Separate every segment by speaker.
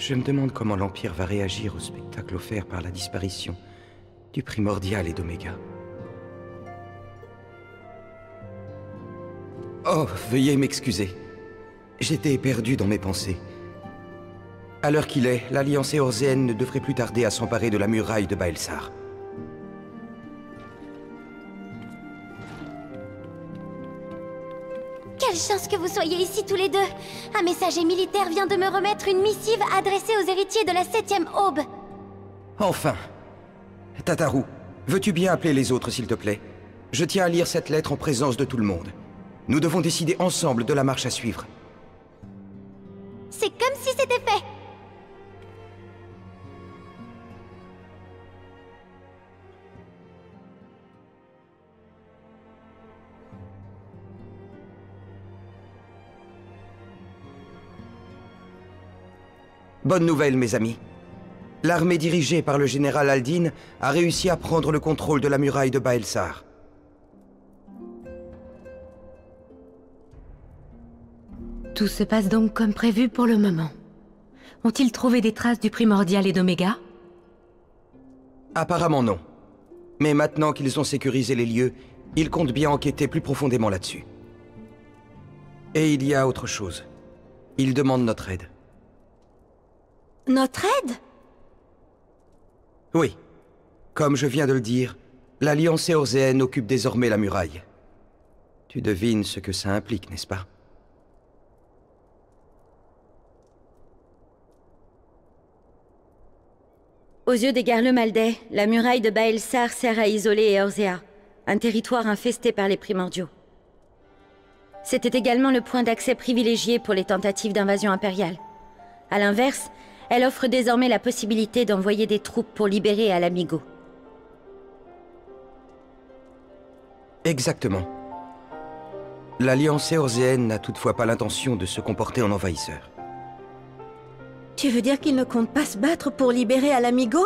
Speaker 1: Je me demande comment l'Empire va réagir au spectacle offert par la disparition du Primordial et d'Oméga. Oh, veuillez m'excuser. J'étais perdu dans mes pensées. À l'heure qu'il est, l'Alliance éorzéenne ne devrait plus tarder à s'emparer de la muraille de Baelsar.
Speaker 2: Quelle chance que vous soyez ici tous les deux! Un messager militaire vient de me remettre une missive adressée aux héritiers de la 7e aube.
Speaker 1: Enfin! Tataru, veux-tu bien appeler les autres, s'il te plaît? Je tiens à lire cette lettre en présence de tout le monde. Nous devons décider ensemble de la marche à suivre.
Speaker 2: C'est comme si c'était fait!
Speaker 1: Bonne nouvelle, mes amis. L'armée dirigée par le général Aldin a réussi à prendre le contrôle de la muraille de Baelsar.
Speaker 3: Tout se passe donc comme prévu pour le moment. Ont-ils trouvé des traces du Primordial et d'Oméga?
Speaker 1: Apparemment non. Mais maintenant qu'ils ont sécurisé les lieux, ils comptent bien enquêter plus profondément là-dessus. Et il y a autre chose. Ils demandent notre aide.
Speaker 2: Notre aide?
Speaker 1: Oui. Comme je viens de le dire, l'Alliance éorzéenne occupe désormais la muraille. Tu devines ce que ça implique, n'est-ce pas?
Speaker 4: Aux yeux des Garlemaldais, la muraille de Baelsar sert à isoler Eorzea, un territoire infesté par les primordiaux. C'était également le point d'accès privilégié pour les tentatives d'invasion impériale. À l'inverse, elle offre désormais la possibilité d'envoyer des troupes pour libérer Ala-Mhigo.
Speaker 1: Exactement. L'Alliance éorzéenne n'a toutefois pas l'intention de se comporter en envahisseur.
Speaker 5: Tu veux dire qu'ils ne comptent pas se battre pour libérer Ala-Mhigo?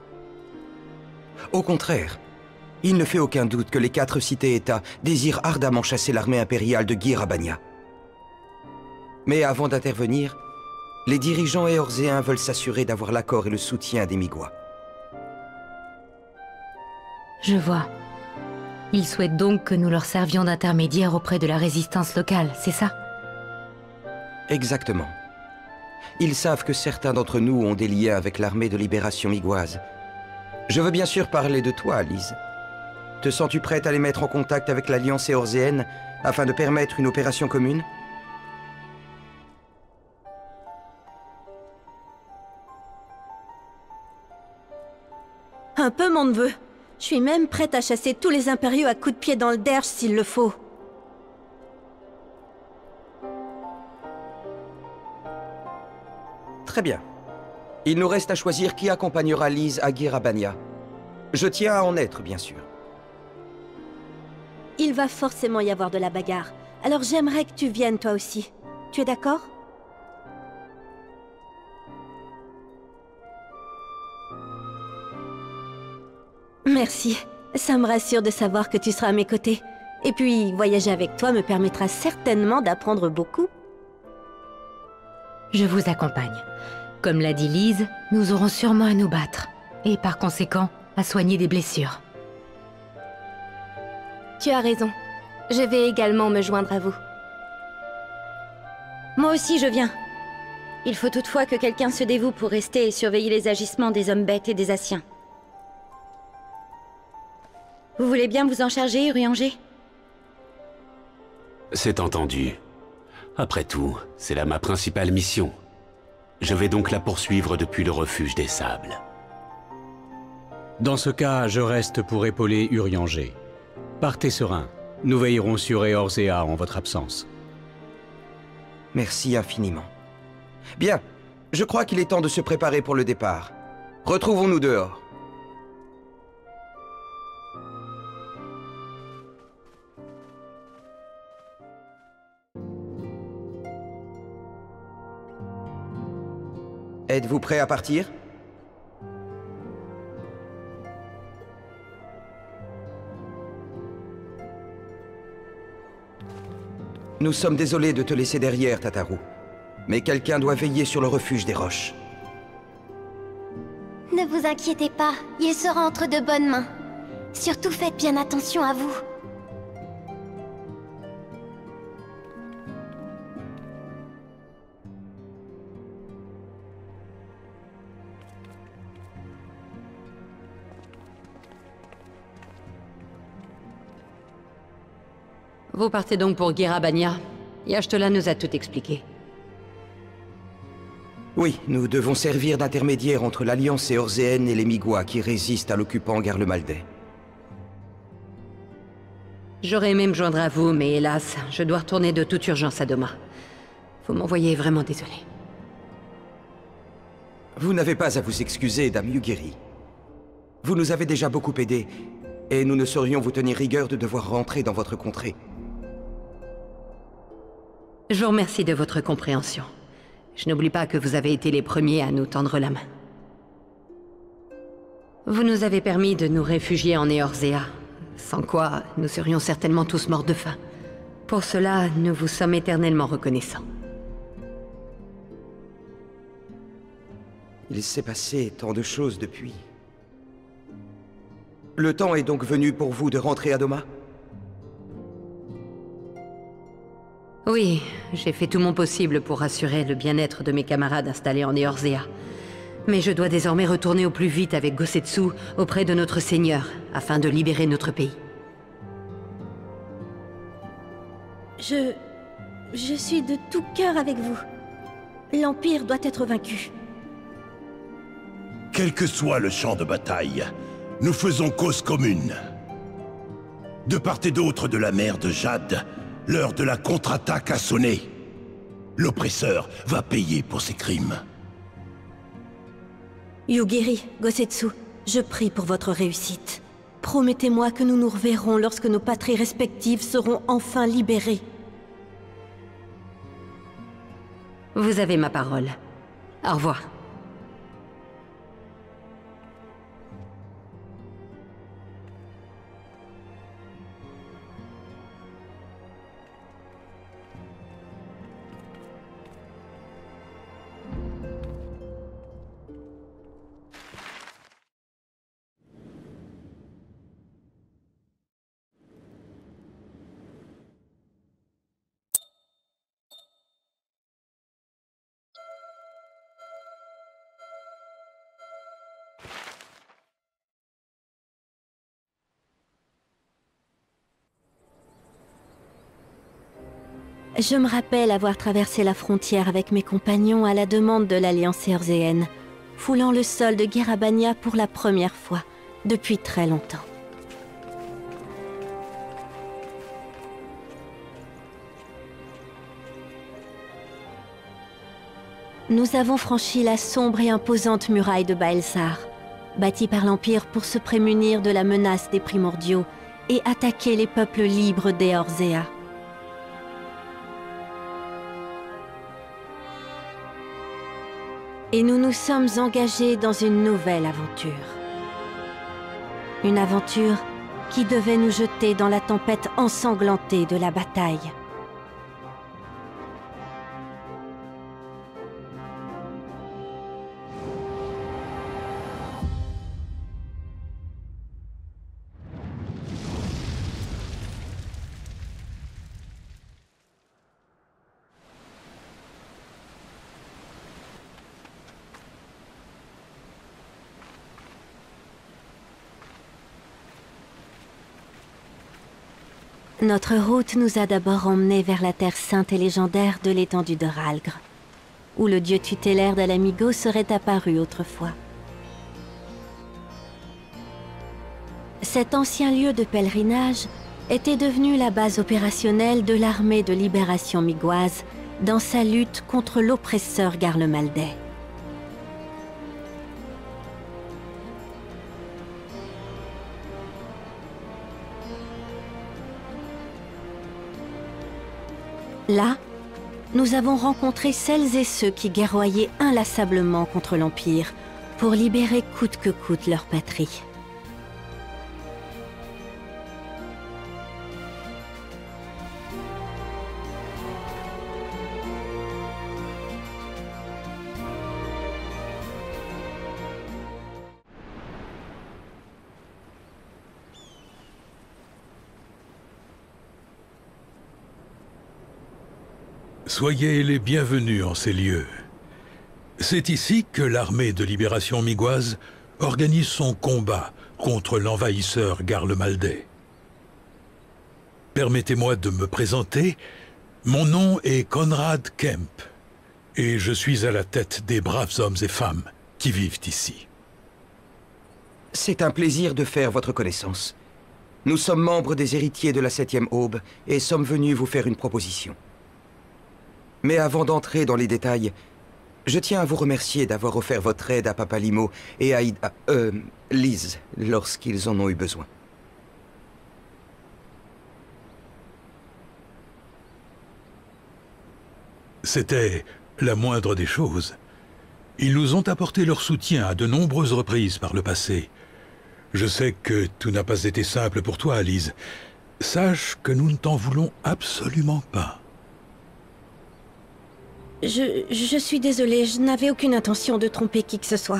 Speaker 1: Au contraire, il ne fait aucun doute que les 4 cités-États désirent ardemment chasser l'armée impériale de Gyr Abania. Mais avant d'intervenir, les dirigeants éorzéens veulent s'assurer d'avoir l'accord et le soutien des Migois.
Speaker 3: Je vois. Ils souhaitent donc que nous leur servions d'intermédiaire auprès de la résistance locale, c'est ça?
Speaker 1: Exactement. Ils savent que certains d'entre nous ont des liens avec l'armée de libération migoise. Je veux bien sûr parler de toi, Lise. Te sens-tu prête à les mettre en contact avec l'Alliance éorzéenne afin de permettre une opération commune?
Speaker 5: Un peu, mon neveu. Je suis même prête à chasser tous les impériaux à coups de pied dans le derge s'il le faut.
Speaker 1: Très bien. Il nous reste à choisir qui accompagnera Lise à Gyr Abania. Je tiens à en être, bien sûr.
Speaker 5: Il va forcément y avoir de la bagarre. Alors j'aimerais que tu viennes toi aussi. Tu es d'accord? Merci. Ça me rassure de savoir que tu seras à mes côtés. Et puis, voyager avec toi me permettra certainement d'apprendre beaucoup.
Speaker 3: Je vous accompagne. Comme l'a dit Lise, nous aurons sûrement à nous battre. Et par conséquent, à soigner des blessures.
Speaker 2: Tu as raison. Je vais également me joindre à vous.
Speaker 4: Moi aussi, je viens. Il faut toutefois que quelqu'un se dévoue pour rester et surveiller les agissements des hommes bêtes et des Asciens. Vous voulez bien vous en charger, Urianger?
Speaker 6: C'est entendu. Après tout, c'est là ma principale mission. Je vais donc la poursuivre depuis le refuge des sables.
Speaker 7: Dans ce cas, je reste pour épauler Urianger. Partez serein. Nous veillerons sur Eorzea en votre absence.
Speaker 1: Merci infiniment. Bien, je crois qu'il est temps de se préparer pour le départ. Retrouvons-nous dehors. Êtes-vous prêt à partir? Nous sommes désolés de te laisser derrière, Tataru. Mais quelqu'un doit veiller sur le refuge des roches.
Speaker 2: Ne vous inquiétez pas, il sera entre de bonnes mains. Surtout faites bien attention à vous.
Speaker 3: Vous partez donc pour Gyr Abania. Y'Ashtola nous a tout expliqué.
Speaker 1: Oui, nous devons servir d'intermédiaire entre l'Alliance éorséenne et les Migwa qui résistent à l'occupant Garlemaldais.
Speaker 3: J'aurais aimé me joindre à vous, mais hélas, je dois retourner de toute urgence à Doma. Vous m'envoyez vraiment désolé.
Speaker 1: Vous n'avez pas à vous excuser, Dame Yugiri. Vous nous avez déjà beaucoup aidés, et nous ne saurions vous tenir rigueur de devoir rentrer dans votre contrée.
Speaker 3: Je vous remercie de votre compréhension. Je n'oublie pas que vous avez été les premiers à nous tendre la main. Vous nous avez permis de nous réfugier en Eorzea, sans quoi nous serions certainement tous morts de faim. Pour cela, nous vous sommes éternellement reconnaissants.
Speaker 1: Il s'est passé tant de choses depuis. Le temps est donc venu pour vous de rentrer à Doma?
Speaker 3: Oui, j'ai fait tout mon possible pour assurer le bien-être de mes camarades installés en Eorzea. Mais je dois désormais retourner au plus vite avec Gosetsu auprès de notre seigneur, afin de libérer notre pays.
Speaker 5: Je suis de tout cœur avec vous. L'Empire doit être vaincu.
Speaker 8: Quel que soit le champ de bataille, nous faisons cause commune. De part et d'autre de la mer de Jade, l'heure de la contre-attaque a sonné. L'oppresseur va payer pour ses crimes.
Speaker 5: Yugiri, Gosetsu, je prie pour votre réussite. Promettez-moi que nous nous reverrons lorsque nos patries respectives seront enfin libérées.
Speaker 3: Vous avez ma parole. Au revoir.
Speaker 5: Je me rappelle avoir traversé la frontière avec mes compagnons à la demande de l'Alliance éorzéenne, foulant le sol de Gyr Abania pour la première fois, depuis très longtemps. Nous avons franchi la sombre et imposante muraille de Baelsar, bâtie par l'Empire pour se prémunir de la menace des primordiaux et attaquer les peuples libres d'Eorzea. Et nous nous sommes engagés dans une nouvelle aventure. Une aventure qui devait nous jeter dans la tempête ensanglantée de la bataille. Notre route nous a d'abord emmenés vers la terre sainte et légendaire de l'étendue de Ralgr, où le dieu tutélaire d'Alamigo serait apparu autrefois. Cet ancien lieu de pèlerinage était devenu la base opérationnelle de l'armée de libération migoise dans sa lutte contre l'oppresseur Garlemaldais. Là, nous avons rencontré celles et ceux qui guerroyaient inlassablement contre l'Empire pour libérer coûte que coûte leur patrie.
Speaker 9: Soyez les bienvenus en ces lieux. C'est ici que l'armée de libération migoise organise son combat contre l'envahisseur Garlemaldais. Permettez-moi de me présenter. Mon nom est Conrad Kemp, et je suis à la tête des braves hommes et femmes qui vivent ici.
Speaker 1: C'est un plaisir de faire votre connaissance. Nous sommes membres des héritiers de la 7e Aube et sommes venus vous faire une proposition. Mais avant d'entrer dans les détails, je tiens à vous remercier d'avoir offert votre aide à Papalymo et à Lyse lorsqu'ils en ont eu besoin.
Speaker 9: C'était la moindre des choses. Ils nous ont apporté leur soutien à de nombreuses reprises par le passé. Je sais que tout n'a pas été simple pour toi, Lyse. Sache que nous ne t'en voulons absolument pas.
Speaker 5: Je suis désolée, je n'avais aucune intention de tromper qui que ce soit.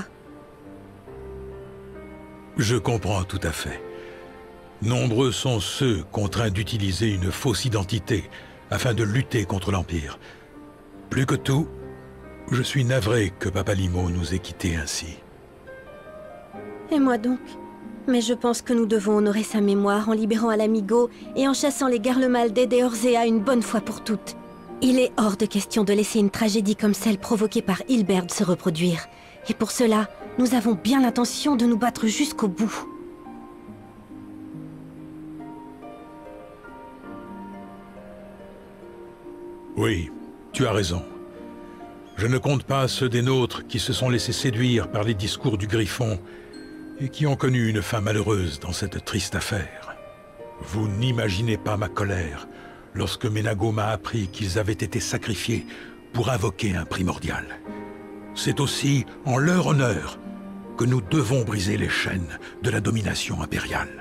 Speaker 9: Je comprends tout à fait. Nombreux sont ceux contraints d'utiliser une fausse identité afin de lutter contre l'Empire. Plus que tout, je suis navré que Papalymo nous ait quittés ainsi.
Speaker 5: Et moi donc? Mais je pense que nous devons honorer sa mémoire en libérant Ala-Mhigo et en chassant les Garlemaldais d'Eorzea une bonne fois pour toutes. Il est hors de question de laisser une tragédie comme celle provoquée par Hilberd se reproduire. Et pour cela, nous avons bien l'intention de nous battre jusqu'au bout.
Speaker 9: Oui, tu as raison. Je ne compte pas ceux des nôtres qui se sont laissés séduire par les discours du Griffon et qui ont connu une fin malheureuse dans cette triste affaire. Vous n'imaginez pas ma colère lorsque Menago m'a appris qu'ils avaient été sacrifiés pour invoquer un primordial. C'est aussi en leur honneur que nous devons briser les chaînes de la domination impériale.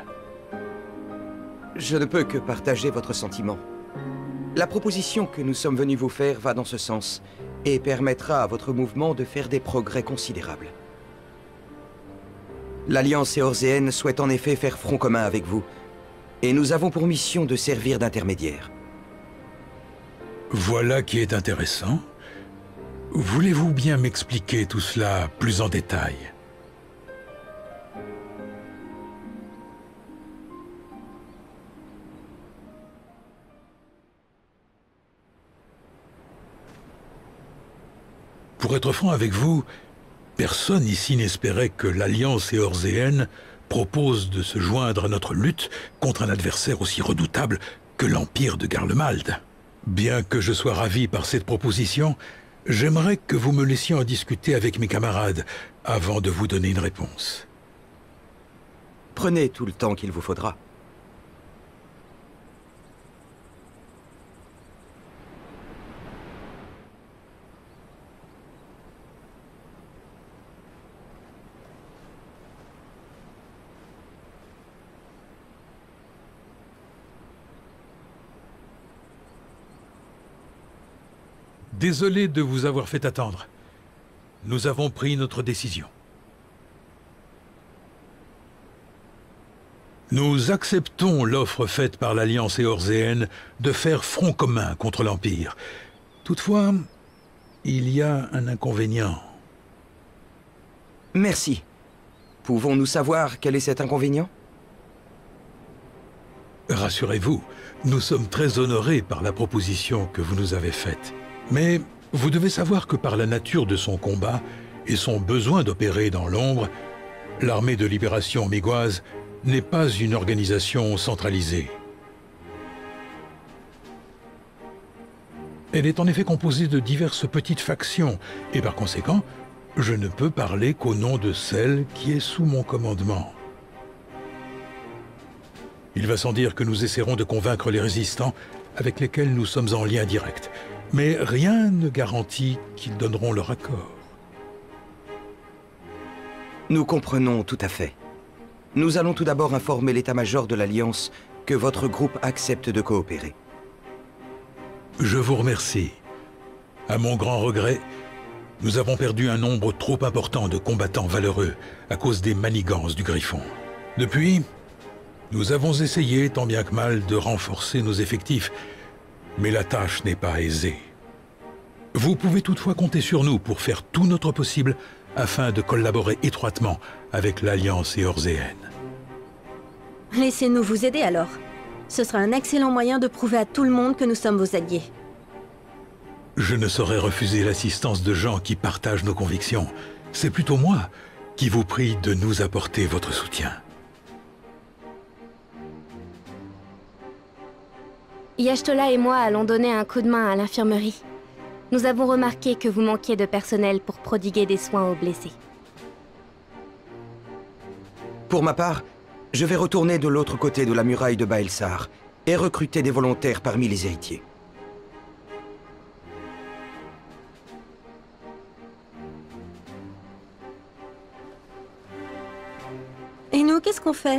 Speaker 1: Je ne peux que partager votre sentiment. La proposition que nous sommes venus vous faire va dans ce sens et permettra à votre mouvement de faire des progrès considérables. L'Alliance éorzéenne souhaite en effet faire front commun avec vous, et nous avons pour mission de servir d'intermédiaire.
Speaker 9: Voilà qui est intéressant. Voulez-vous bien m'expliquer tout cela plus en détail? Pour être franc avec vous, personne ici n'espérait que l'Alliance éorzéenne propose de se joindre à notre lutte contre un adversaire aussi redoutable que l'Empire de Garlemald. Bien que je sois ravi par cette proposition, j'aimerais que vous me laissiez en discuter avec mes camarades avant de vous donner une réponse.
Speaker 1: Prenez tout le temps qu'il vous faudra.
Speaker 9: Désolé de vous avoir fait attendre. Nous avons pris notre décision. Nous acceptons l'offre faite par l'Alliance éorzéenne de faire front commun contre l'Empire. Toutefois, il y a un inconvénient.
Speaker 1: Merci. Pouvons-nous savoir quel est cet inconvénient?
Speaker 9: Rassurez-vous, nous sommes très honorés par la proposition que vous nous avez faite. Mais vous devez savoir que par la nature de son combat et son besoin d'opérer dans l'ombre, l'armée de libération migoise n'est pas une organisation centralisée. Elle est en effet composée de diverses petites factions, et par conséquent, je ne peux parler qu'au nom de celle qui est sous mon commandement. Il va sans dire que nous essaierons de convaincre les résistants avec lesquels nous sommes en lien direct. Mais rien ne garantit qu'ils donneront leur accord.
Speaker 1: Nous comprenons tout à fait. Nous allons tout d'abord informer l'état-major de l'Alliance que votre groupe accepte de coopérer.
Speaker 9: Je vous remercie. À mon grand regret, nous avons perdu un nombre trop important de combattants valeureux à cause des manigances du Griffon. Depuis, nous avons essayé tant bien que mal de renforcer nos effectifs, mais la tâche n'est pas aisée. Vous pouvez toutefois compter sur nous pour faire tout notre possible afin de collaborer étroitement avec l'Alliance éorséenne.
Speaker 5: Laissez-nous vous aider alors. Ce sera un excellent moyen de prouver à tout le monde que nous sommes vos alliés.
Speaker 9: Je ne saurais refuser l'assistance de gens qui partagent nos convictions. C'est plutôt moi qui vous prie de nous apporter votre soutien.
Speaker 2: Y'ashtola et moi allons donner un coup de main à l'infirmerie. Nous avons remarqué que vous manquiez de personnel pour prodiguer des soins aux blessés.
Speaker 1: Pour ma part, je vais retourner de l'autre côté de la muraille de Baelsar et recruter des volontaires parmi les héritiers.
Speaker 5: Et nous, qu'est-ce qu'on fait?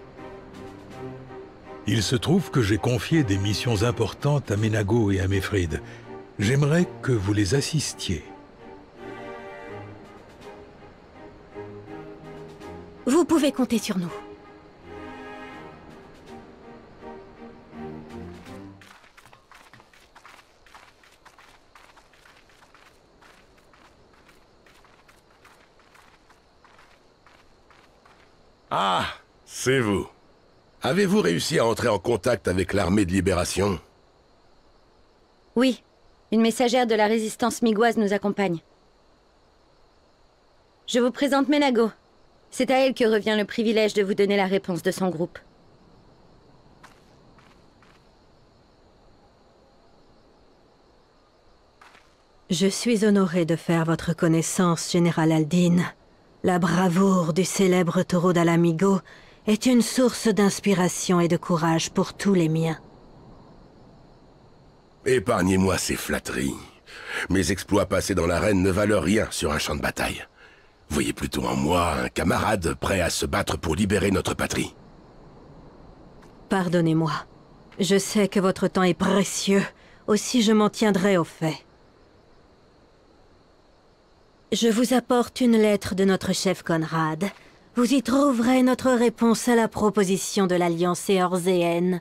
Speaker 9: Il se trouve que j'ai confié des missions importantes à Menago et à Mefrid. J'aimerais que vous les assistiez.
Speaker 5: Vous pouvez compter sur nous.
Speaker 8: Ah, c'est vous. Avez-vous réussi à entrer en contact avec l'armée de libération?
Speaker 4: Oui, une messagère de la résistance migoise nous accompagne. Je vous présente Menago. C'est à elle que revient le privilège de vous donner la réponse de son groupe.
Speaker 5: Je suis honoré de faire votre connaissance, Général Aldin. La bravoure du célèbre taureau d'Alamigo est une source d'inspiration et de courage pour tous les miens.
Speaker 8: Épargnez-moi ces flatteries. Mes exploits passés dans l'arène ne valent rien sur un champ de bataille. Voyez plutôt en moi un camarade prêt à se battre pour libérer notre patrie.
Speaker 5: Pardonnez-moi. Je sais que votre temps est précieux, aussi je m'en tiendrai au fait. Je vous apporte une lettre de notre chef Conrad. Vous y trouverez notre réponse à la proposition de l'Alliance éorséenne.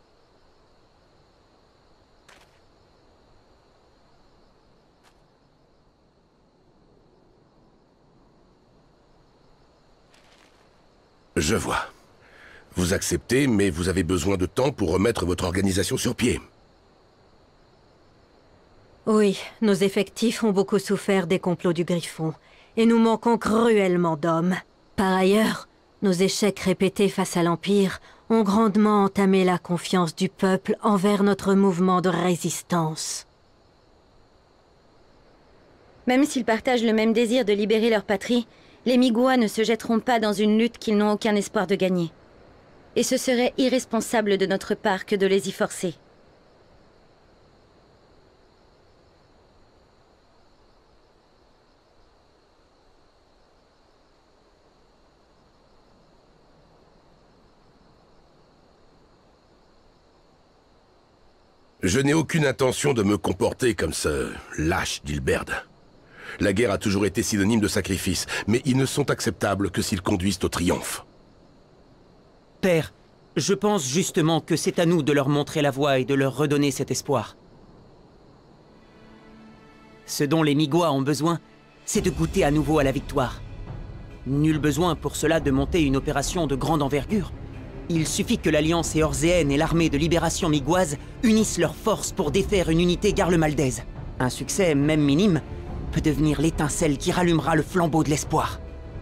Speaker 8: Je vois. Vous acceptez, mais vous avez besoin de temps pour remettre votre organisation sur pied.
Speaker 5: Oui, nos effectifs ont beaucoup souffert des complots du Griffon, et nous manquons cruellement d'hommes. Par ailleurs, nos échecs répétés face à l'Empire ont grandement entamé la confiance du peuple envers notre mouvement de résistance.
Speaker 4: Même s'ils partagent le même désir de libérer leur patrie, les Migois ne se jetteront pas dans une lutte qu'ils n'ont aucun espoir de gagner. Et ce serait irresponsable de notre part que de les y forcer.
Speaker 8: Je n'ai aucune intention de me comporter comme ce lâche d'Hilberd. La guerre a toujours été synonyme de sacrifice, mais ils ne sont acceptables que s'ils conduisent au triomphe.
Speaker 10: Père, je pense justement que c'est à nous de leur montrer la voie et de leur redonner cet espoir. Ce dont les Migois ont besoin, c'est de goûter à nouveau à la victoire. Nul besoin pour cela de monter une opération de grande envergure. Il suffit que l'Alliance éorséenne et l'armée de libération migoise unissent leurs forces pour défaire une unité garlemaldaise. Un succès, même minime, peut devenir l'étincelle qui rallumera le flambeau de l'espoir.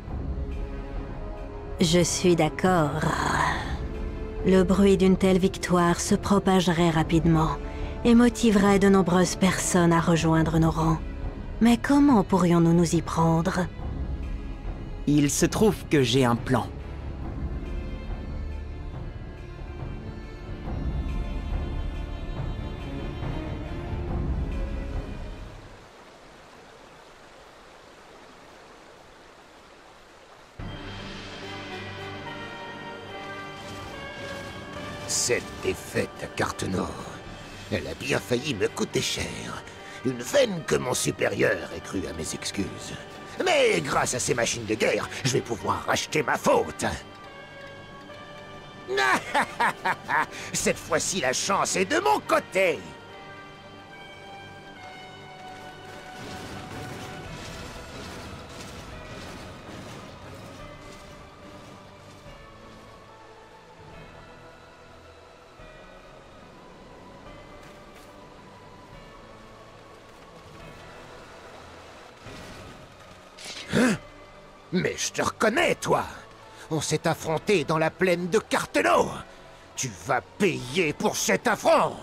Speaker 5: Je suis d'accord. Le bruit d'une telle victoire se propagerait rapidement et motiverait de nombreuses personnes à rejoindre nos rangs. Mais comment pourrions-nous nous y prendre?
Speaker 10: Il se trouve que j'ai un plan.
Speaker 11: Cette défaite à Cartenor, elle a bien failli me coûter cher. Une veine que mon supérieur ait cru à mes excuses. Mais grâce à ces machines de guerre, je vais pouvoir racheter ma faute. Cette fois-ci, la chance est de mon côté. Mais je te reconnais, toi. On s'est affronté dans la plaine de Cartenot. Tu vas payer pour cet affront.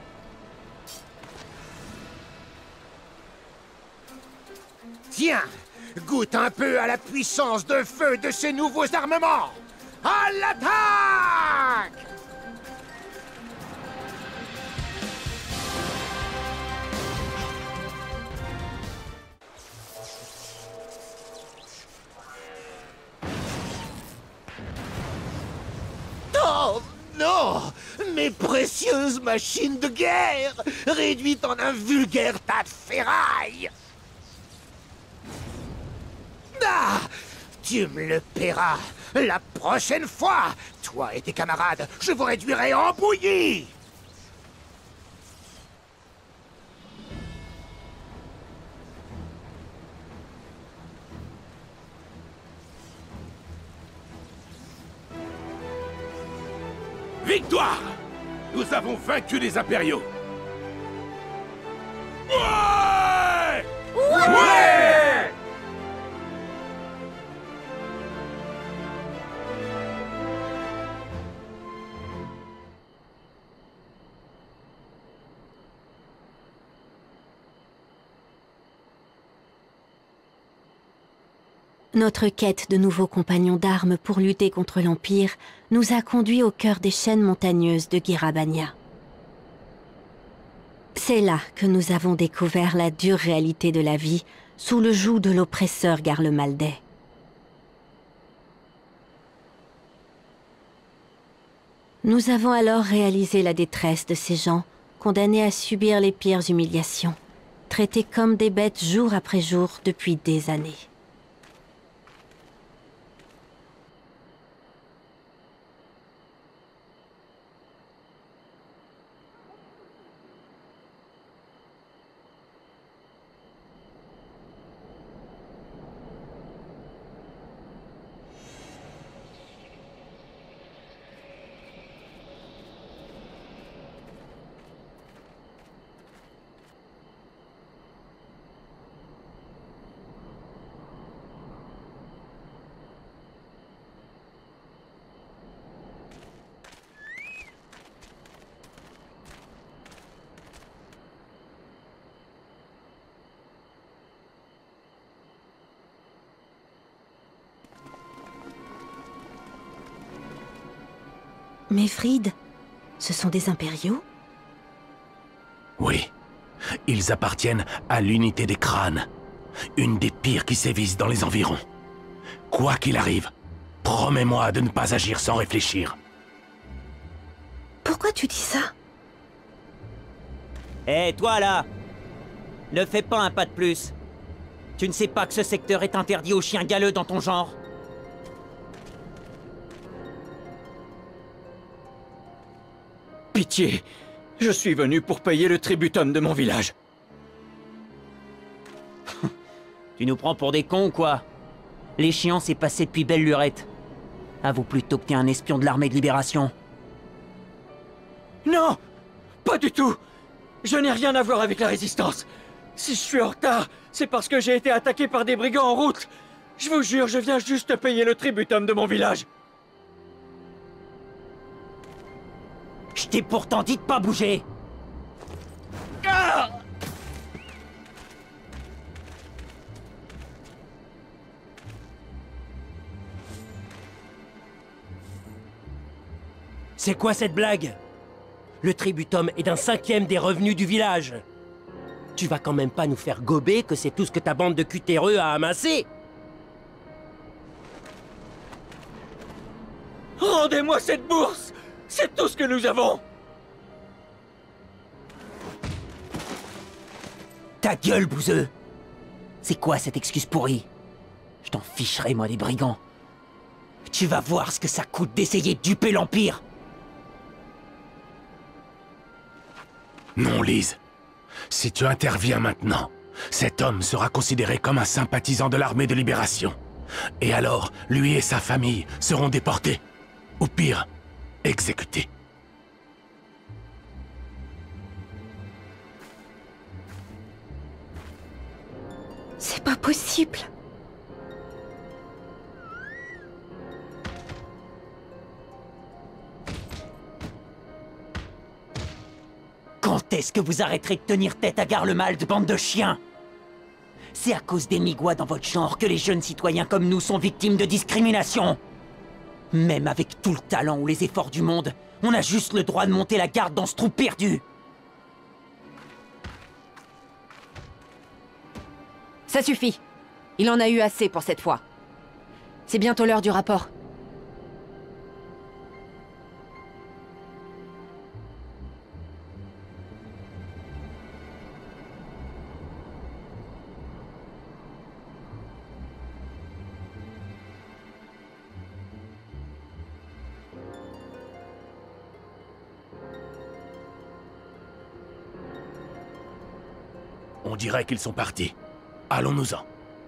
Speaker 11: Tiens, goûte un peu à la puissance de feu de ces nouveaux armements. À l'attaque! Oh non! Mes précieuses machines de guerre, réduites en un vulgaire tas de ferraille! Ah! Tu me le paieras! La prochaine fois, toi et tes camarades, je vous réduirai en bouillie!
Speaker 8: Victoire! Nous avons vaincu les impériaux! Ouais! Ouais!
Speaker 5: Notre quête de nouveaux compagnons d'armes pour lutter contre l'Empire nous a conduits au cœur des chaînes montagneuses de Gyr Abania. C'est là que nous avons découvert la dure réalité de la vie sous le joug de l'oppresseur Garlemaldai. Nous avons alors réalisé la détresse de ces gens, condamnés à subir les pires humiliations, traités comme des bêtes jour après jour depuis des années. Mais Fried, ce sont des impériaux?
Speaker 12: Oui. Ils appartiennent à l'unité des crânes. Une des pires qui sévissent dans les environs. Quoi qu'il arrive, promets-moi de ne pas agir sans réfléchir.
Speaker 5: Pourquoi tu dis ça?
Speaker 10: Hé, toi là! Ne fais pas un pas de plus. Tu ne sais pas que ce secteur est interdit aux chiens galeux dans ton genre?
Speaker 13: Pitié, je suis venu pour payer le tributum de mon village.
Speaker 10: Tu nous prends pour des cons ou quoi? L'échéance est passée depuis belle lurette. Avoue plutôt que t'es un espion de l'armée de libération.
Speaker 13: Non! Pas du tout! Je n'ai rien à voir avec la résistance. Si je suis en retard, c'est parce que j'ai été attaqué par des brigands en route. Je vous jure, je viens juste payer le tributum de mon village.
Speaker 10: Je t'ai pourtant dit de pas bouger!
Speaker 13: Ah!
Speaker 14: C'est quoi cette blague? Le tributum est d'un 5e des revenus du village. Tu vas quand même pas nous faire gober que c'est tout ce que ta bande de cutéreux a amassé?
Speaker 13: Rendez-moi cette bourse! C'est tout ce que nous avons!
Speaker 10: Ta gueule, bouseux! C'est quoi cette excuse pourrie? Je t'en ficherai, moi, les brigands. Tu vas voir ce que ça coûte d'essayer de duper l'Empire!
Speaker 12: Non, Lise. Si tu interviens maintenant, cet homme sera considéré comme un sympathisant de l'armée de libération. Et alors, lui et sa famille seront déportés. Ou pire, exécutés.
Speaker 5: C'est pas possible.
Speaker 10: Quand est-ce que vous arrêterez de tenir tête à Garlemald, bande de chiens? C'est à cause des Migwa dans votre genre que les jeunes citoyens comme nous sont victimes de discrimination. Même avec tout le talent ou les efforts du monde, on a juste le droit de monter la garde dans ce trou perdu.
Speaker 15: Ça suffit. Il en a eu assez pour cette fois. C'est bientôt l'heure du rapport.
Speaker 12: On dirait qu'ils sont partis. Allons-nous-en.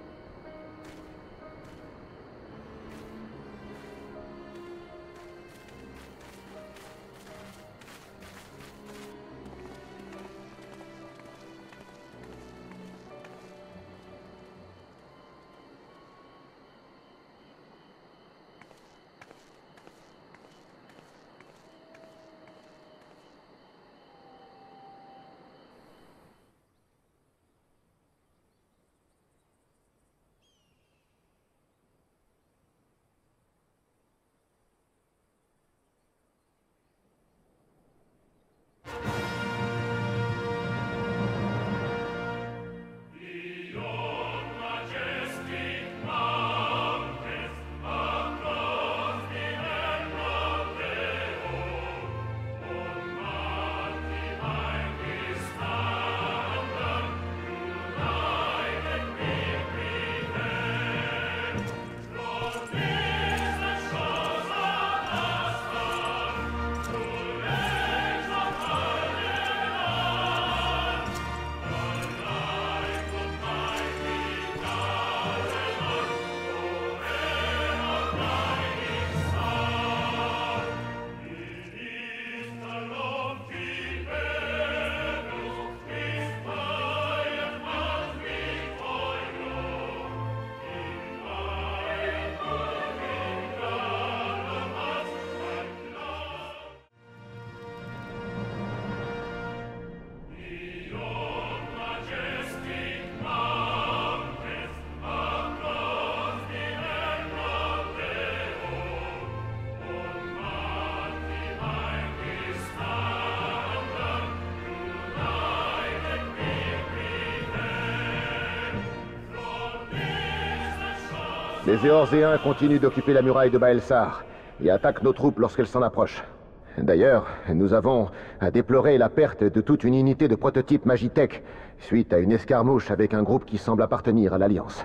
Speaker 16: Les Éorzeans continuent d'occuper la muraille de Baelsar et attaquent nos troupes lorsqu'elles s'en approchent. D'ailleurs, nous avons à déplorer la perte de toute une unité de prototype Magitech suite à une escarmouche avec un groupe qui semble appartenir à l'Alliance.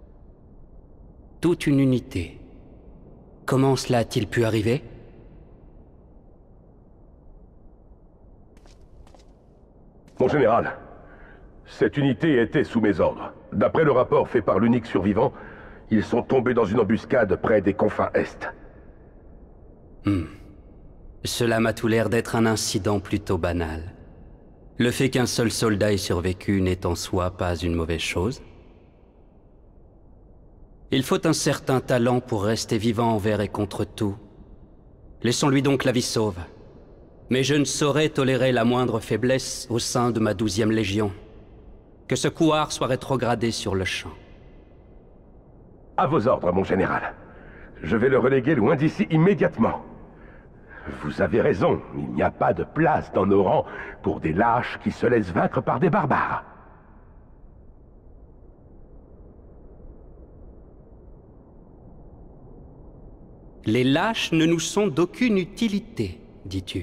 Speaker 17: Toute une unité. Comment cela a-t-il pu arriver?
Speaker 8: Mon général, cette unité était sous mes ordres. D'après le rapport fait par l'unique survivant, ils sont tombés dans une embuscade près des confins Est.
Speaker 17: Cela m'a tout l'air d'être un incident plutôt banal. Le fait qu'un seul soldat ait survécu n'est en soi pas une mauvaise chose. Il faut un certain talent pour rester vivant envers et contre tout. Laissons-lui donc la vie sauve. Mais je ne saurais tolérer la moindre faiblesse au sein de ma 12e Légion. Que ce couard soit rétrogradé sur le champ.
Speaker 8: À vos ordres, mon général. Je vais le reléguer loin d'ici immédiatement. Vous avez raison, il n'y a pas de place dans nos rangs pour des lâches qui se laissent vaincre par des barbares.
Speaker 17: Les lâches ne nous sont d'aucune utilité, dis-tu.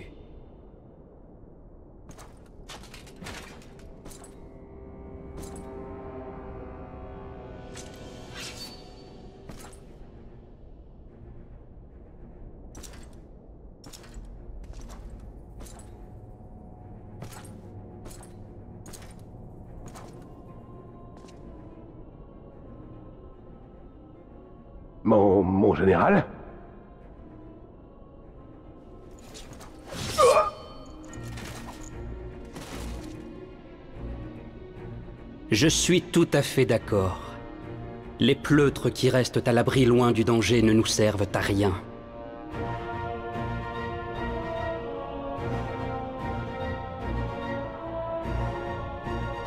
Speaker 8: Mon général?
Speaker 17: Je suis tout à fait d'accord. Les pleutres qui restent à l'abri loin du danger ne nous servent à rien.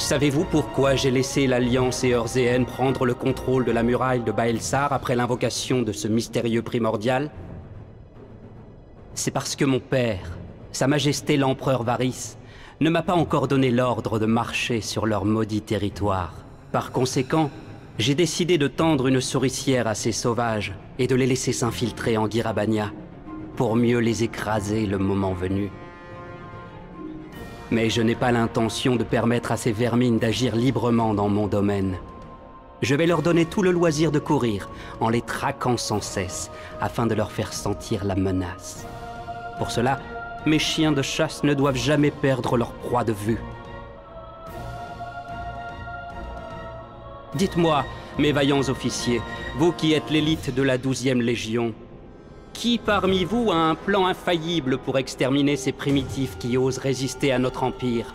Speaker 17: Savez-vous pourquoi j'ai laissé l'Alliance éorzéenne prendre le contrôle de la muraille de Baelsar après l'invocation de ce mystérieux primordial? C'est parce que mon père, Sa Majesté l'Empereur Varys, ne m'a pas encore donné l'ordre de marcher sur leur maudit territoire. Par conséquent, j'ai décidé de tendre une souricière à ces sauvages et de les laisser s'infiltrer en Gyr Abania, pour mieux les écraser le moment venu. Mais je n'ai pas l'intention de permettre à ces vermines d'agir librement dans mon domaine. Je vais leur donner tout le loisir de courir, en les traquant sans cesse, afin de leur faire sentir la menace. Pour cela, mes chiens de chasse ne doivent jamais perdre leur proie de vue. Dites-moi, mes vaillants officiers, vous qui êtes l'élite de la 12e Légion, qui parmi vous a un plan infaillible pour exterminer ces primitifs qui osent résister à notre empire?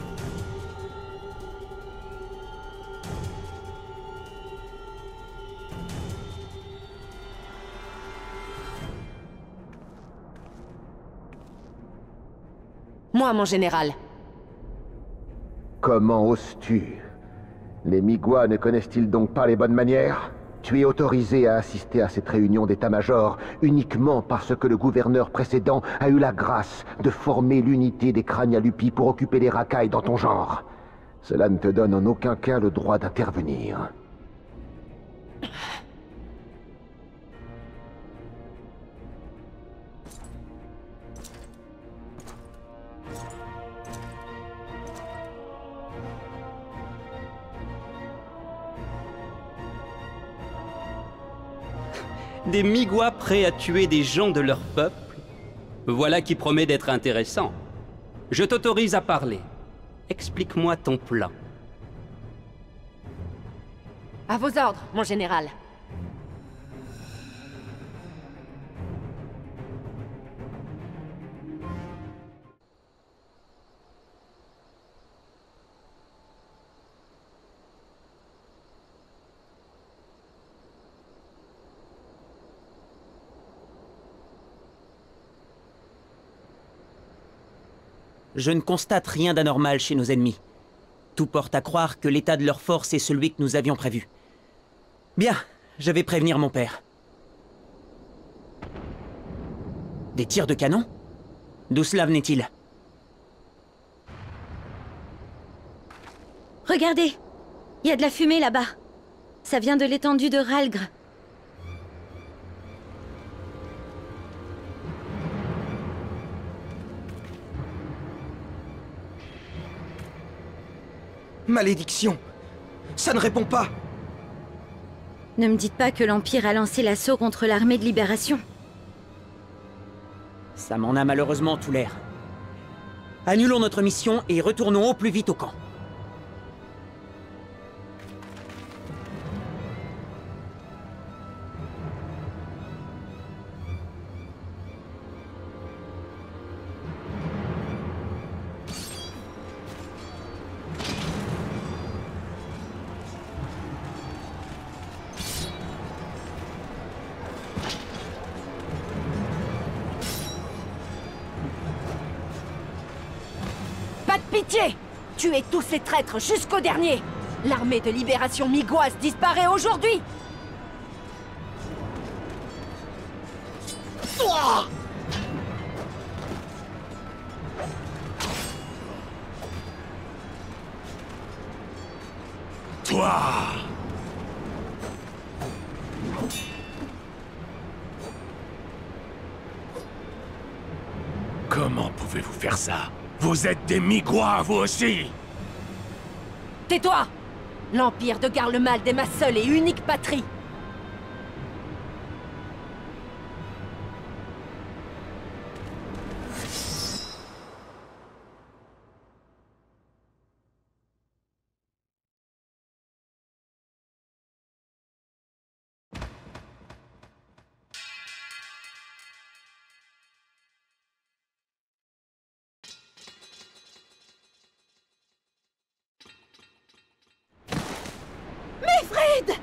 Speaker 15: Moi, mon général.
Speaker 16: Comment oses-tu? Les Migwa ne connaissent-ils donc pas les bonnes manières? Tu es autorisé à assister à cette réunion d'état-major uniquement parce que le gouverneur précédent a eu la grâce de former l'unité des Cranialupis pour occuper les racailles dans ton genre. Cela ne te donne en aucun cas le droit d'intervenir.
Speaker 17: Des Migwa prêts à tuer des gens de leur peuple? Voilà qui promet d'être intéressant. Je t'autorise à parler. Explique-moi ton plan.
Speaker 15: À vos ordres, mon général.
Speaker 10: Je ne constate rien d'anormal chez nos ennemis. Tout porte à croire que l'état de leur force est celui que nous avions prévu. Bien, je vais prévenir mon père. Des tirs de canon? D'où cela venait-il?
Speaker 4: Regardez, il y a de la fumée là-bas. Ça vient de l'étendue de Ralgr.
Speaker 1: Malédiction! Ça ne répond pas!
Speaker 4: Ne me dites pas que l'Empire a lancé l'assaut contre l'armée de libération.
Speaker 10: Ça m'en a malheureusement tout l'air. Annulons notre mission et retournons au plus vite au camp.
Speaker 15: Pas de pitié! Tuez tous ces traîtres jusqu'au dernier! L'armée de libération migoise disparaît aujourd'hui!
Speaker 12: Toi! Comment pouvez-vous faire ça? Vous êtes des Migwa, vous aussi!
Speaker 15: Tais-toi! L'Empire de Garlemald est ma seule et unique patrie!
Speaker 5: Fred!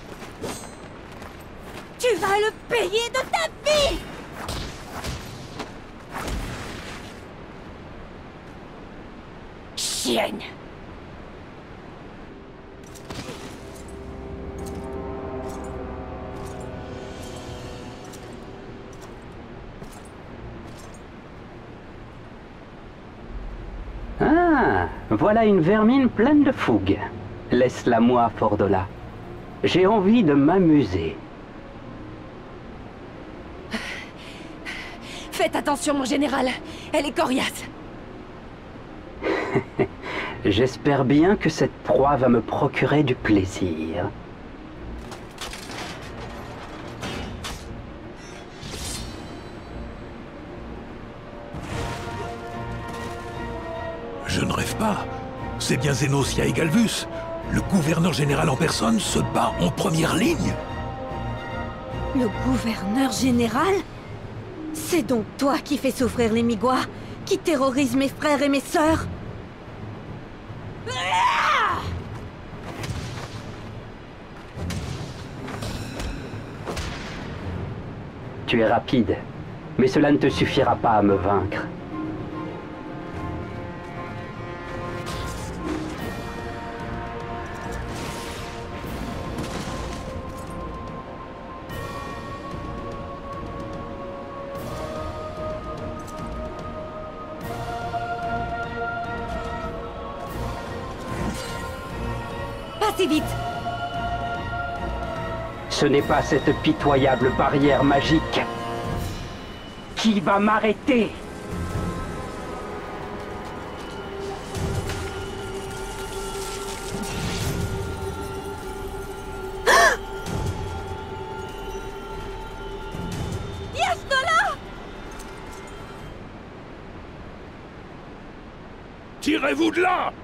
Speaker 15: Tu vas le payer de ta vie! chienne!
Speaker 17: Ah, voilà une vermine pleine de fougue. Laisse-la moi, Fordola. J'ai envie de m'amuser.
Speaker 15: Faites attention, mon général. Elle est coriace.
Speaker 17: J'espère bien que cette proie va me procurer du plaisir.
Speaker 9: Je ne rêve pas. C'est bien Zenosia et Galvus. Le gouverneur général en personne se bat en première ligne.
Speaker 5: Le gouverneur général? C'est donc toi qui fais souffrir les Miguas, qui terrorise mes frères et mes sœurs?
Speaker 17: Tu es rapide, mais cela ne te suffira pas à me vaincre.
Speaker 15: Passez vite!
Speaker 17: Ce n'est pas cette pitoyable barrière magique qui va m'arrêter.
Speaker 9: Tirez-vous de là!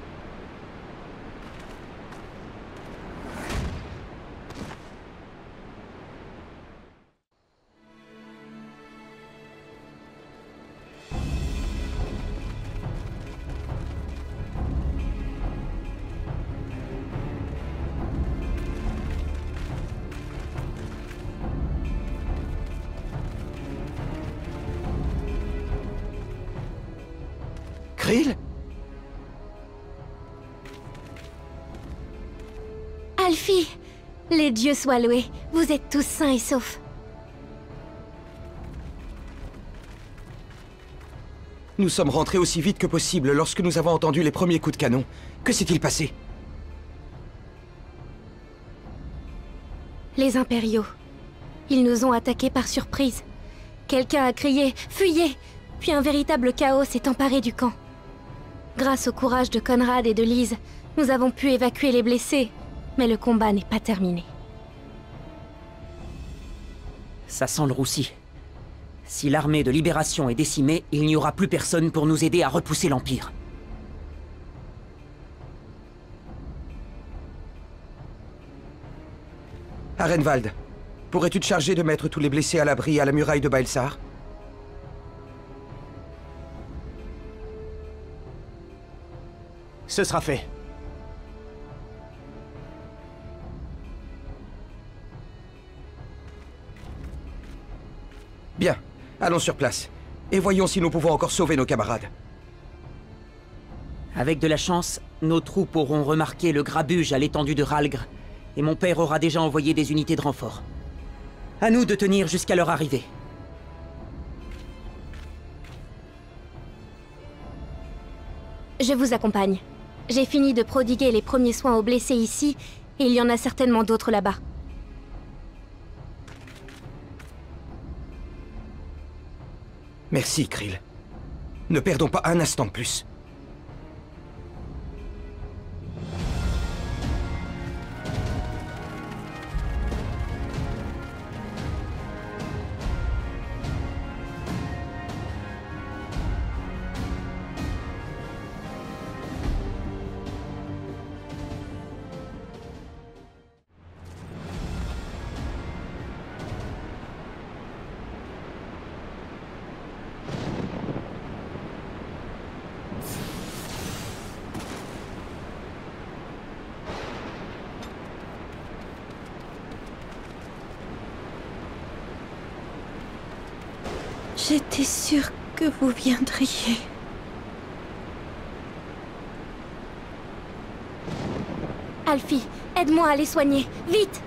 Speaker 1: Krill?
Speaker 2: Alfie, les dieux soient loués, vous êtes tous sains et saufs.
Speaker 1: Nous sommes rentrés aussi vite que possible lorsque nous avons entendu les premiers coups de canon. Que s'est-il passé?
Speaker 2: Les impériaux. Ils nous ont attaqués par surprise. Quelqu'un a crié « Fuyez !» Puis un véritable chaos s'est emparé du camp. Grâce au courage de Conrad et de Lise, nous avons pu évacuer les blessés, mais le combat n'est pas terminé.
Speaker 10: Ça sent le roussi. Si l'armée de libération est décimée, il n'y aura plus personne pour nous aider à repousser l'Empire.
Speaker 1: Arenvald, pourrais-tu te charger de mettre tous les blessés à l'abri à la muraille de Baelsar?
Speaker 13: Ce sera fait.
Speaker 1: Bien, allons sur place. Et voyons si nous pouvons encore sauver nos camarades.
Speaker 10: Avec de la chance, nos troupes auront remarqué le grabuge à l'étendue de Ralgr, et mon père aura déjà envoyé des unités de renfort. À nous de tenir jusqu'à leur arrivée.
Speaker 2: Je vous accompagne. J'ai fini de prodiguer les premiers soins aux blessés ici, et il y en a certainement d'autres là-bas.
Speaker 1: Merci, Krill. Ne perdons pas un instant de plus.
Speaker 5: J'étais sûre que vous viendriez.
Speaker 2: Alfie, aide-moi à les soigner, vite!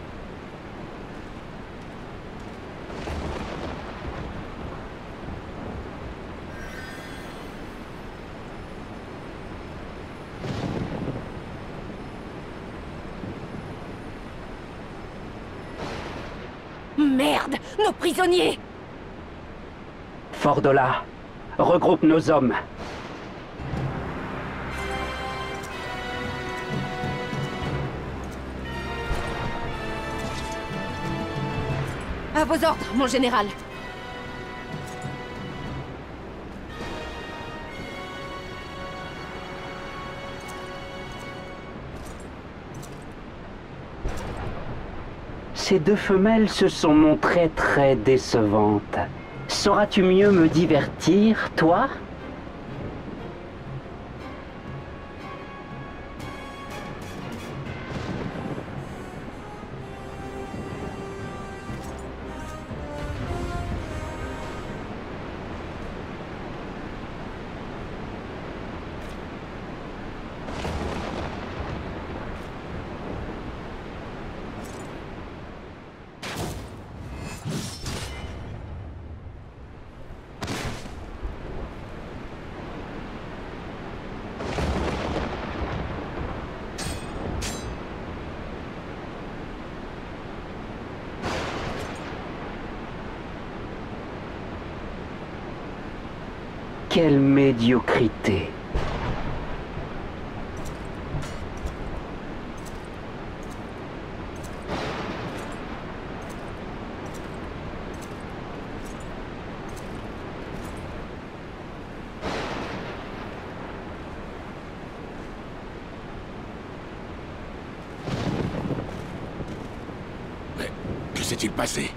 Speaker 15: Merde! Nos prisonniers!
Speaker 17: Fordola, regroupe nos hommes.
Speaker 15: À vos ordres, mon général.
Speaker 17: Ces deux femelles se sont montrées très décevantes. Sauras-tu mieux me divertir, toi ? Quelle médiocrité!
Speaker 12: Mais que s'est-il passé?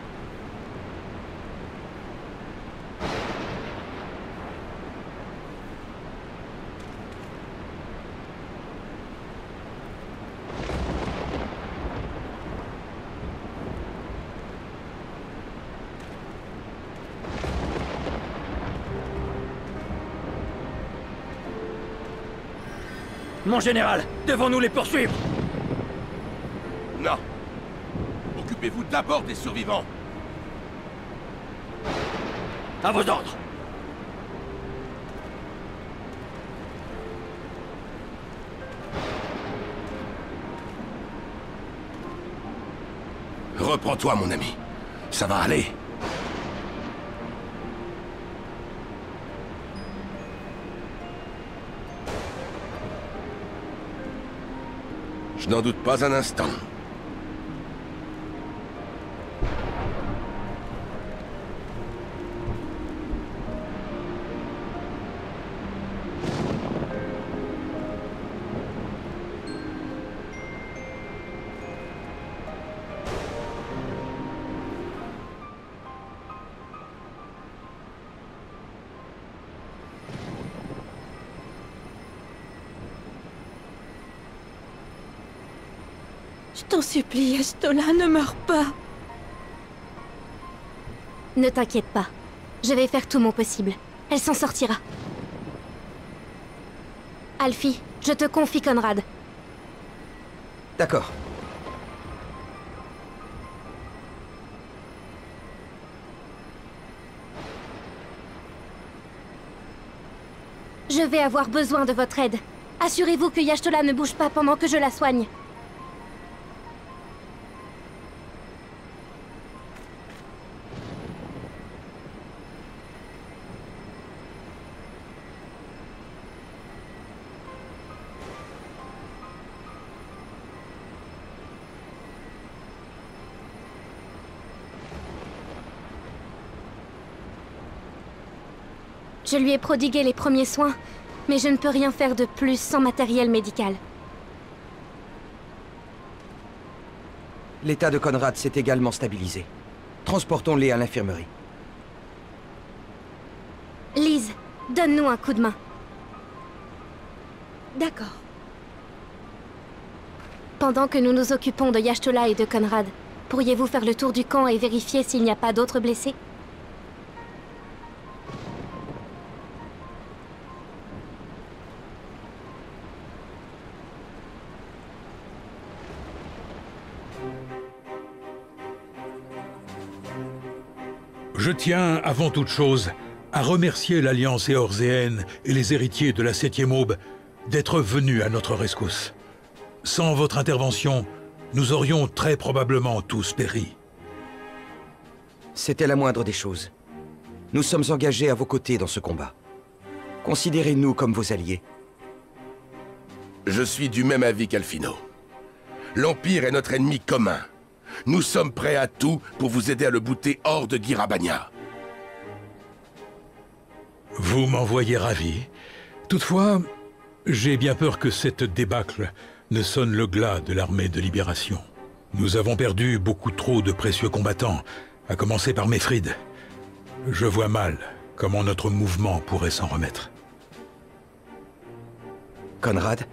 Speaker 13: Mon général, devons-nous les poursuivre?
Speaker 12: Non. Occupez-vous d'abord des survivants.
Speaker 13: À vos ordres.
Speaker 12: Reprends-toi, mon ami. Ça va aller. Je n'en doute pas un instant.
Speaker 5: Je t'en supplie, Y'shtola, ne meurs pas.
Speaker 2: Ne t'inquiète pas. Je vais faire tout mon possible. Elle s'en sortira. Alfie, je te confie Conrad.
Speaker 1: D'accord.
Speaker 2: Je vais avoir besoin de votre aide. Assurez-vous que Y'shtola ne bouge pas pendant que je la soigne. Je lui ai prodigué les premiers soins, mais je ne peux rien faire de plus sans matériel médical.
Speaker 1: L'état de Conrad s'est également stabilisé. Transportons-les à l'infirmerie.
Speaker 2: Lise, donne-nous un coup de main.
Speaker 5: D'accord.
Speaker 2: Pendant que nous nous occupons de Y'shtola et de Conrad, pourriez-vous faire le tour du camp et vérifier s'il n'y a pas d'autres blessés?
Speaker 9: Je tiens, avant toute chose, à remercier l'Alliance éorzéenne et les héritiers de la 7e aube d'être venus à notre rescousse. Sans votre intervention, nous aurions très probablement tous péri.
Speaker 1: C'était la moindre des choses. Nous sommes engagés à vos côtés dans ce combat. Considérez-nous comme vos alliés.
Speaker 12: Je suis du même avis qu'Alfino. L'Empire est notre ennemi commun. Nous sommes prêts à tout pour vous aider à le bouter hors de Gyr Abania.
Speaker 9: Vous m'en voyez ravi. Toutefois, j'ai bien peur que cette débâcle ne sonne le glas de l'armée de libération. Nous avons perdu beaucoup trop de précieux combattants, à commencer par Mefrid. Je vois mal comment notre mouvement pourrait s'en remettre.
Speaker 1: Conrad?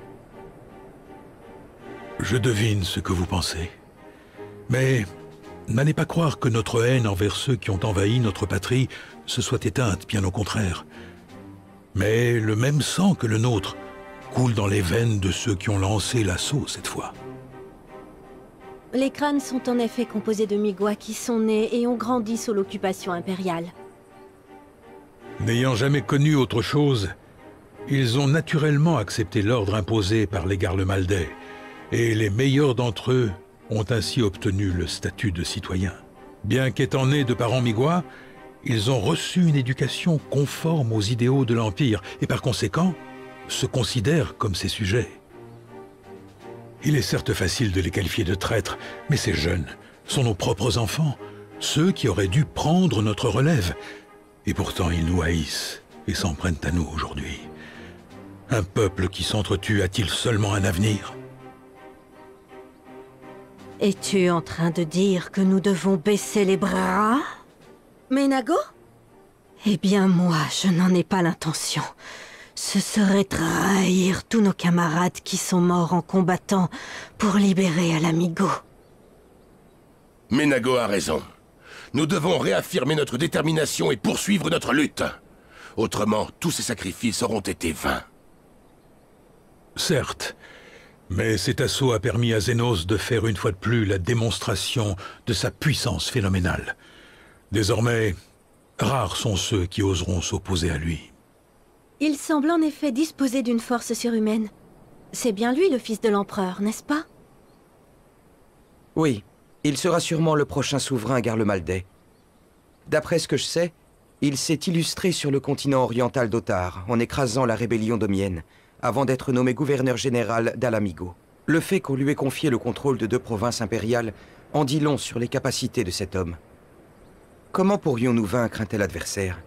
Speaker 9: Je devine ce que vous pensez. Mais n'allez pas croire que notre haine envers ceux qui ont envahi notre patrie se soit éteinte, bien au contraire. Mais le même sang que le nôtre coule dans les veines de ceux qui ont lancé l'assaut cette fois.
Speaker 5: Les crânes sont en effet composés de Migwa qui sont nés et ont grandi sous l'occupation impériale.
Speaker 9: N'ayant jamais connu autre chose, ils ont naturellement accepté l'ordre imposé par les Garlemaldais, et les meilleurs d'entre eux ont ainsi obtenu le statut de citoyen. Bien qu'étant nés de parents Migwa, ils ont reçu une éducation conforme aux idéaux de l'Empire, et par conséquent, se considèrent comme ses sujets. Il est certes facile de les qualifier de traîtres, mais ces jeunes sont nos propres enfants, ceux qui auraient dû prendre notre relève. Et pourtant ils nous haïssent et s'en prennent à nous aujourd'hui. Un peuple qui s'entretue a-t-il seulement un avenir?
Speaker 5: Es-tu en train de dire que nous devons baisser les bras, Menago? Eh bien moi, je n'en ai pas l'intention. Ce serait trahir tous nos camarades qui sont morts en combattant pour libérer Ala-Mhigo.
Speaker 12: Menago a raison. Nous devons réaffirmer notre détermination et poursuivre notre lutte. Autrement, tous ces sacrifices auront été vains.
Speaker 9: Certes, mais cet assaut a permis à Zenos de faire une fois de plus la démonstration de sa puissance phénoménale. Désormais, rares sont ceux qui oseront s'opposer à lui.
Speaker 5: Il semble en effet disposer d'une force surhumaine. C'est bien lui le fils de l'empereur, n'est-ce pas?
Speaker 1: Oui, il sera sûrement le prochain souverain Garlemaldais. D'après ce que je sais, il s'est illustré sur le continent oriental d'Otar, en écrasant la rébellion domienne, avant d'être nommé gouverneur général d'Ala-Mhigo. Le fait qu'on lui ait confié le contrôle de 2 provinces impériales en dit long sur les capacités de cet homme. Comment pourrions-nous vaincre un tel adversaire?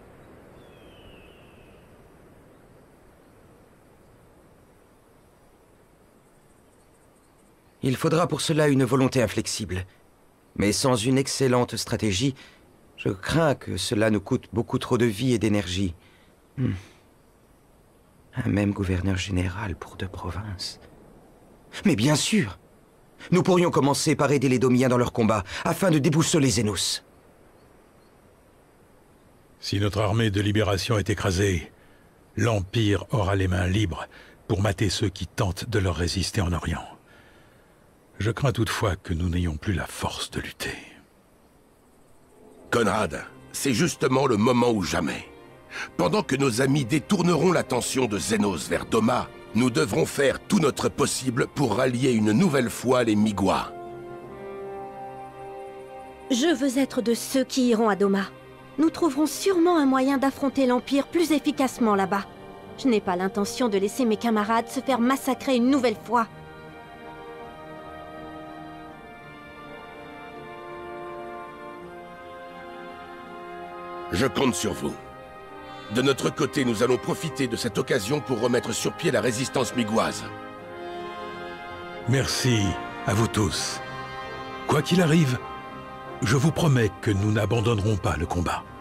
Speaker 1: Il faudra pour cela une volonté inflexible. Mais sans une excellente stratégie, je crains que cela nous coûte beaucoup trop de vie et d'énergie. Un même gouverneur général pour 2 provinces. Mais bien sûr! Nous pourrions commencer par aider les Domiens dans leur combat, afin de déboussoler Zenos.
Speaker 9: Si notre armée de libération est écrasée, l'Empire aura les mains libres pour mater ceux qui tentent de leur résister en Orient. Je crains toutefois que nous n'ayons plus la force de lutter.
Speaker 12: Conrad, c'est justement le moment ou jamais. Pendant que nos amis détourneront l'attention de Zenos vers Doma, nous devrons faire tout notre possible pour rallier une nouvelle fois les Migwa.
Speaker 5: Je veux être de ceux qui iront à Doma. Nous trouverons sûrement un moyen d'affronter l'Empire plus efficacement là-bas. Je n'ai pas l'intention de laisser mes camarades se faire massacrer une nouvelle fois.
Speaker 12: Je compte sur vous. De notre côté, nous allons profiter de cette occasion pour remettre sur pied la résistance migwaze.
Speaker 9: Merci à vous tous. Quoi qu'il arrive, je vous promets que nous n'abandonnerons pas le combat.